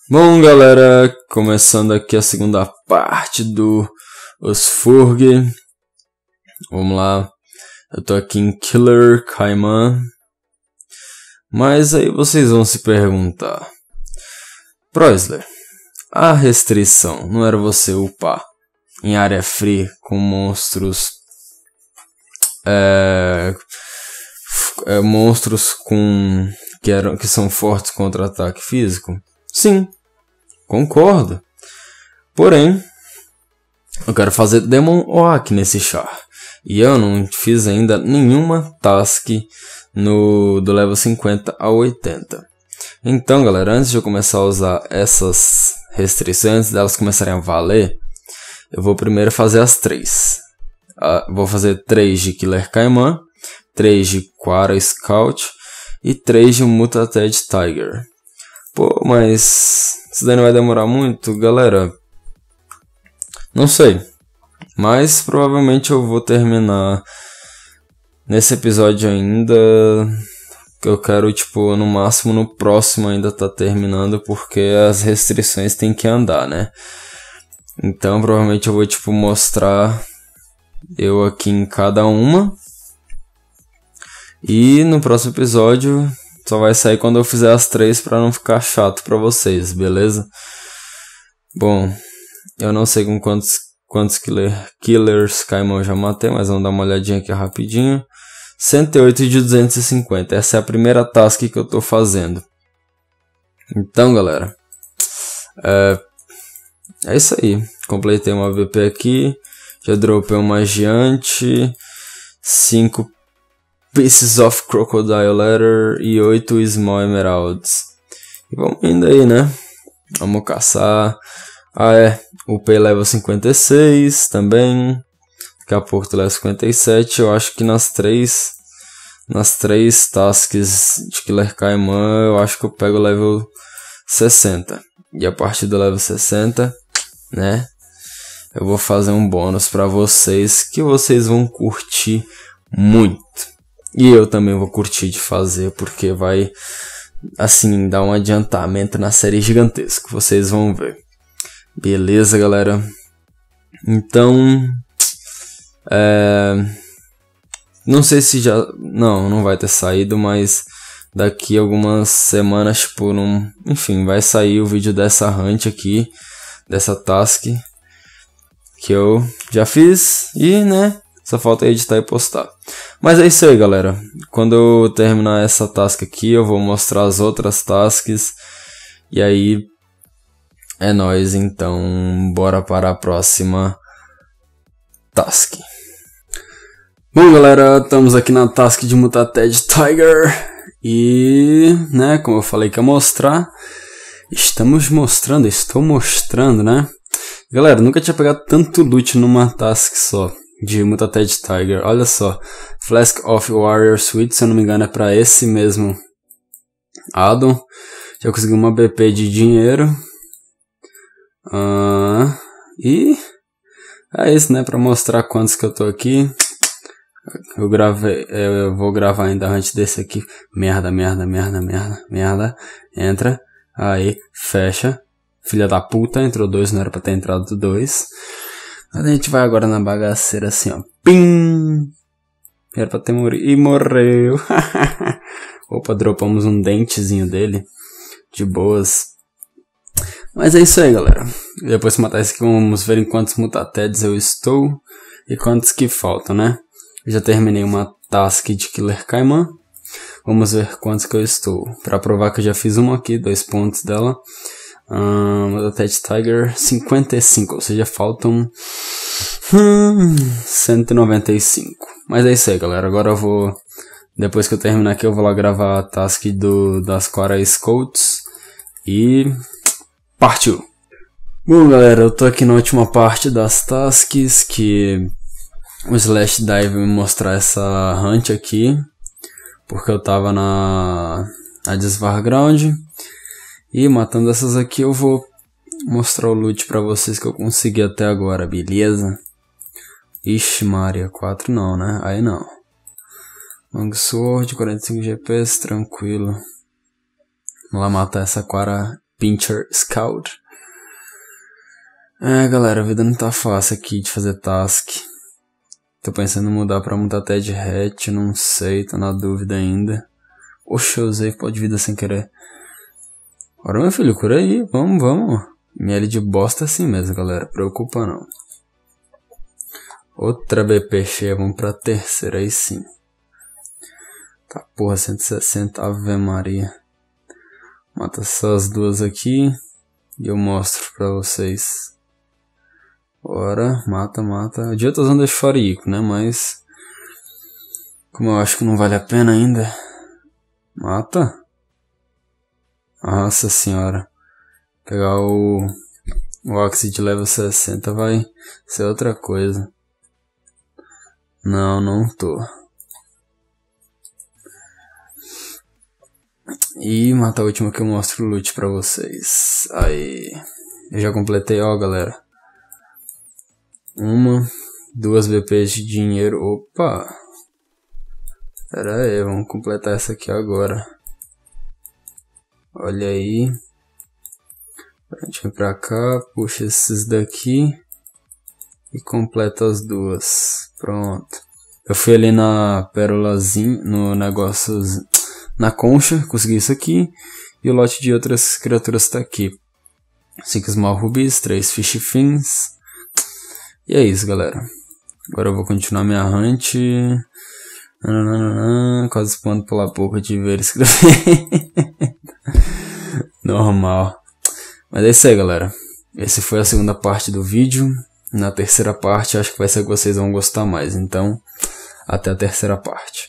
Bom, galera, começando aqui a segunda parte do Osfurg. Vamos lá, eu tô aqui em Killer Kaiman. Mas aí vocês vão se perguntar: Proisler, a restrição não era você upar em área free com monstros monstros que são fortes contra ataque físico? Sim, concordo. Porém, eu quero fazer Demon Oak nesse char. E eu não fiz ainda nenhuma task do level 50 a 80. Então, galera, antes de eu começar a usar essas restrições, antes delas começarem a valer, eu vou primeiro fazer as 3. Vou fazer 3 de Killer Kaiman, 3 de Quara Scout e 3 de Mutated Tiger. Pô, mas isso daí não vai demorar muito, galera? Não sei. Mas provavelmente eu vou terminar nesse episódio ainda. Eu quero, no máximo no próximo ainda tá terminando, porque as restrições tem que andar, né? Então provavelmente eu vou, mostrar eu aqui em cada uma. E no próximo episódio só vai sair quando eu fizer as 3 pra não ficar chato pra vocês, beleza? Bom, eu não sei com quantos Killers Kaiman eu já matei, mas vamos dar uma olhadinha aqui rapidinho. 108 de 250, essa é a primeira task que eu tô fazendo. Então, galera, é isso aí. Completei uma VP aqui, já dropei um Magiante, 5 Pieces of Crocodile Leather e 8 Small Emeralds. E vamos indo aí, né? Vamos caçar. Upei level 56 também. Daqui a pouco level 57. Eu acho que nas três tasks de Killer Kaiman, eu acho que eu pego o level 60. E a partir do level 60, né? Eu vou fazer um bônus pra vocês que vocês vão curtir muito. E eu também vou curtir de fazer, porque vai, assim, dar um adiantamento na série gigantesco. Vocês vão ver. Beleza, galera? Então, não sei se já... Não vai ter saído, mas daqui a algumas semanas, enfim, vai sair o vídeo dessa hunt aqui, dessa task, que eu já fiz e, né, só falta editar e postar. Mas é isso aí, galera. Quando eu terminar essa task aqui, eu vou mostrar as outras tasks. E aí, é nóis. Então, bora para a próxima task. Bom, galera, estamos aqui na task de Mutated Tiger. E, né, como eu falei que ia mostrar, estou mostrando, né? Galera, nunca tinha pegado tanto loot numa task só de Mutated Tiger. Olha só, Flask of Warrior Suite, se eu não me engano é pra esse mesmo addon. Já consegui uma BP de dinheiro. E é isso, né, pra mostrar quantos que eu tô aqui. Eu vou gravar ainda antes desse aqui. Merda. Entra, aí, fecha. Filha da puta, entrou 2, não era pra ter entrado 2. A gente vai agora na bagaceira assim, ó. Pim! Era pra ter morrido. E morreu. Opa, dropamos um dentezinho dele. De boas. Mas é isso aí, galera. Depois de matar esse aqui, vamos ver em quantos Mutateds eu estou. E quantos que faltam, né? Eu já terminei uma task de Killer Kaiman. Vamos ver quantos que eu estou. Pra provar que eu já fiz uma aqui, 2 pontos dela. Mutated Tiger 55, ou seja, faltam 195. Mas é isso aí, galera. Agora eu vou, depois que eu terminar aqui, eu vou lá gravar a task das Quara Scouts. E partiu! Bom, galera, eu tô aqui na última parte das tasks, que o Slash Dive me mostrar essa hunt aqui, porque eu tava na Disvar Ground. E matando essas aqui eu vou mostrar o loot pra vocês que eu consegui até agora, beleza? Ixi Maria, 4 não, né? Aí não. Longsword, 45 GPS, tranquilo. Vamos lá matar essa Quara Pincher Scout. Galera, a vida não tá fácil aqui de fazer task. Tô pensando em mudar pra Mutated Hat, não sei, tô na dúvida ainda. Oxe, eu usei pó de vida sem querer. Bora, meu filho, cura aí, vamos. Miel de bosta é assim mesmo, galera, preocupa não. Outra BP cheia, vamos pra terceira, aí sim. Tá, porra, 160, Ave Maria. Mata essas duas aqui e eu mostro pra vocês. Bora, mata. Eu devia estar usando esse Shoriiko, né, mas... como eu acho que não vale a pena ainda. Mata. Nossa senhora. Pegar o Oxy de level 60 vai ser outra coisa. Não tô. E matar a última que eu mostro o loot pra vocês. Aí. Eu já completei, ó, galera. 2 BPs de dinheiro. Opa. Pera aí, vamos completar essa aqui agora. Olha aí. A gente vem pra cá, puxa esses daqui e completa as duas. Pronto. Eu fui ali na pérolazinha, no negócio, na concha, consegui isso aqui. E o lote de outras criaturas tá aqui. 5 Small Rubies, 3 Fish Fins. E é isso, galera. Agora eu vou continuar minha hunt. Quase expondo pela boca de ver escrever. Normal. Mas é isso aí, galera. Essa foi a segunda parte do vídeo. Na terceira parte acho que vai ser que vocês vão gostar mais. Então, até a terceira parte.